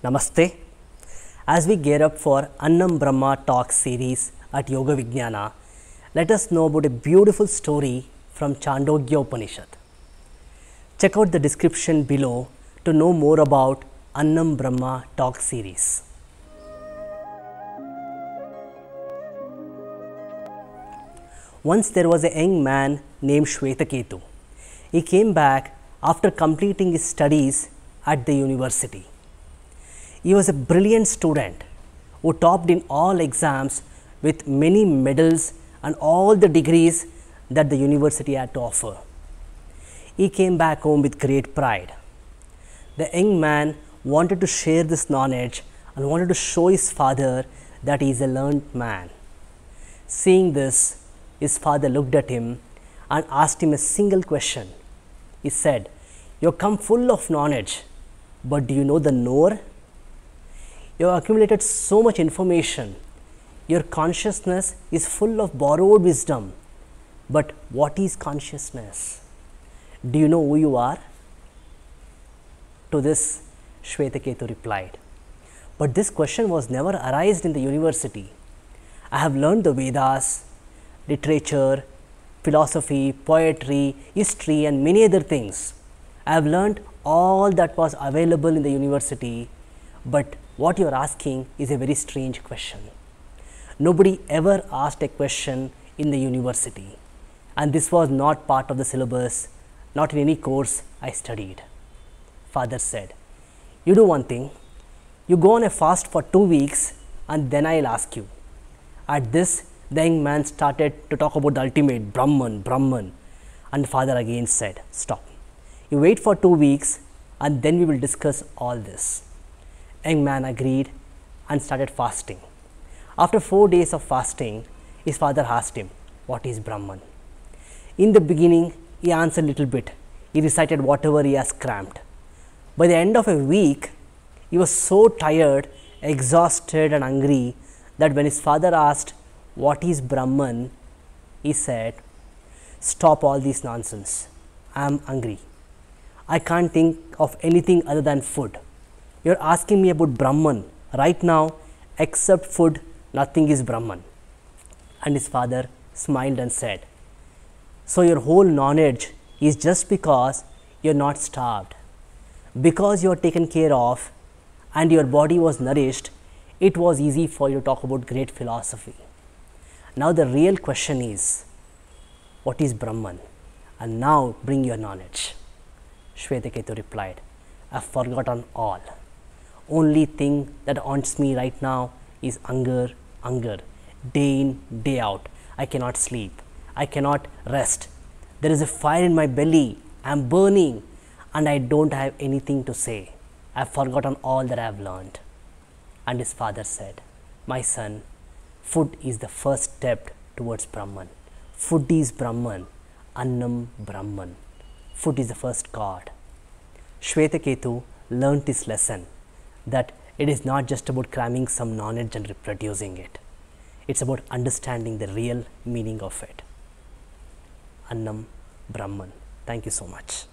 Namaste. As we gear up for Annam Brahma Talk series at Yoga Vijnana, let us know about a beautiful story from Chandogya Upanishad. Check out the description below to know more about Annam Brahma Talk series. Once there was a young man named Shvetaketu. He came back after completing his studies at the university. He was a brilliant student who topped in all exams with many medals and all the degrees that the university had to offer. He came back home with great pride. The young man wanted to share this knowledge and wanted to show his father that he is a learned man. Seeing this, his father looked at him and asked him a single question. He said, "You come full of knowledge, but do you know the knower? You have accumulated so much information. Your consciousness is full of borrowed wisdom. But what is consciousness? Do you know who you are?" To this, Shvetaketu replied, "But this question was never arised in the university. I have learned the Vedas, literature, philosophy, poetry, history and many other things. I have learned all that was available in the university, but what you are asking is a very strange question. Nobody ever asked a question in the university, and this was not part of the syllabus, not in any course I studied." Father said, "You do one thing, you go on a fast for 2 weeks and then I will ask you." At this, the young man started to talk about the ultimate Brahman, and the father again said, "Stop. You wait for 2 weeks and then we will discuss all this." Young man agreed and started fasting. After 4 days of fasting, his father asked him, "What is Brahman?" In the beginning, he answered a little bit. He recited whatever he has crammed. By the end of a week, he was so tired, exhausted and hungry that when his father asked, "What is Brahman?" he said, "Stop all this nonsense. I am hungry. I can't think of anything other than food. You are asking me about Brahman. Right now, except food, nothing is Brahman." And his father smiled and said, "So your whole knowledge is just because you are not starved. Because you are taken care of and your body was nourished, it was easy for you to talk about great philosophy. Now the real question is, what is Brahman? And now bring your knowledge." Shvetaketu replied, "I've forgotten all. Only thing that haunts me right now is hunger, day in, day out. I cannot sleep. I cannot rest. There is a fire in my belly. I am burning and I don't have anything to say. I've forgotten all that I have learned." And his father said, "My son, food is the first step towards Brahman. Food is Brahman, Annam Brahman. Food is the first God." Shvetaketu learnt his lesson that it is not just about cramming some knowledge and reproducing it. It's about understanding the real meaning of it. Annam Brahman. Thank you so much.